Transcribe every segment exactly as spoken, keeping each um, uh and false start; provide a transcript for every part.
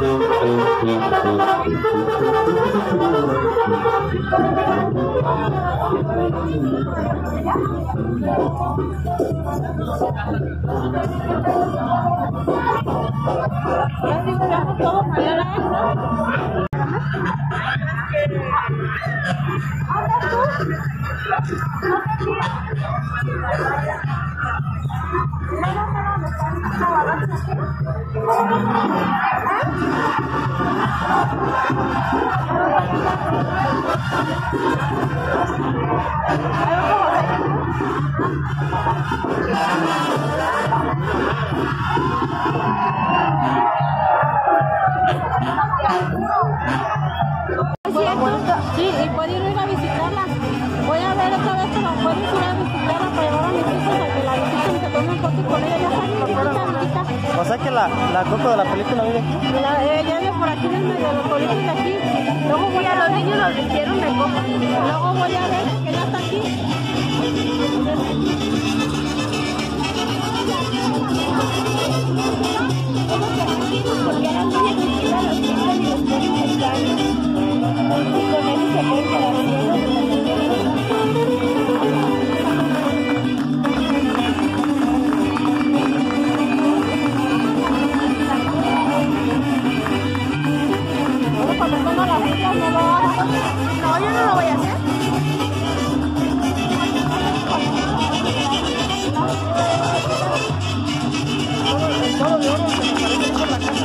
Sí, y puedo ir a visitarla. Voy a ver otra vez, pero puedo ir a visitarla para llevar a mis hijos a que la visiten, que tomen fotos con ella. Ya está bien chiquita, amiguita. O sea que la, la Coco de la película vive aquí. La, eh, ella vive por aquí en el medio de los pueblitos de aquí. Luego voy a los niños los vistieron de Coco. Luego voy a ver que ella está aquí. Porque eran muy chiquitas los chicos y los ponen extraños. Y con él se pueden quedar ciegos. Cuando pongo las reglas no lo hago. No, yo no lo voy a hacer. Todo de oro se me parece por la casa.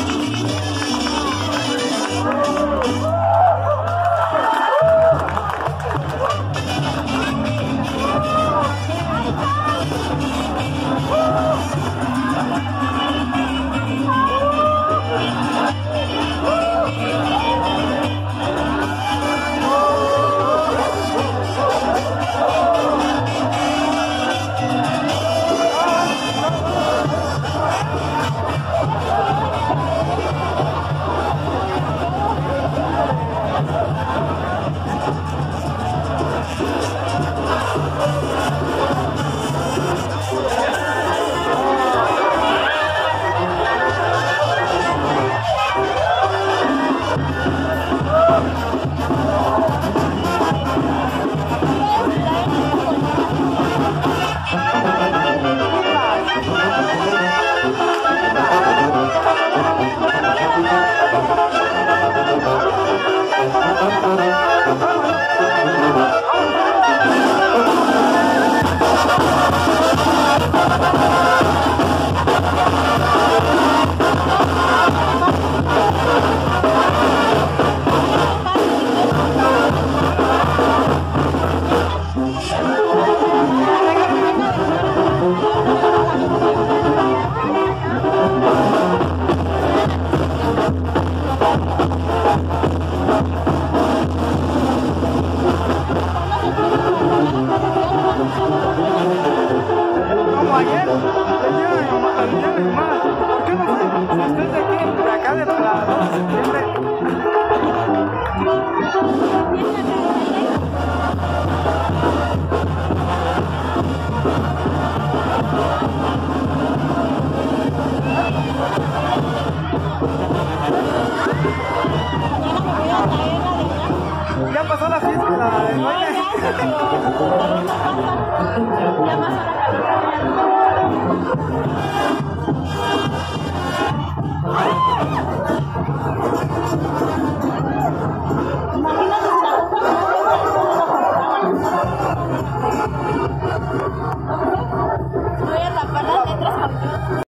Como ayer, le dieron a mi mamá, le dieron a mi mamá. ¿Por qué no fue? Si usted es de aquí, de acá de la dos de septiembre.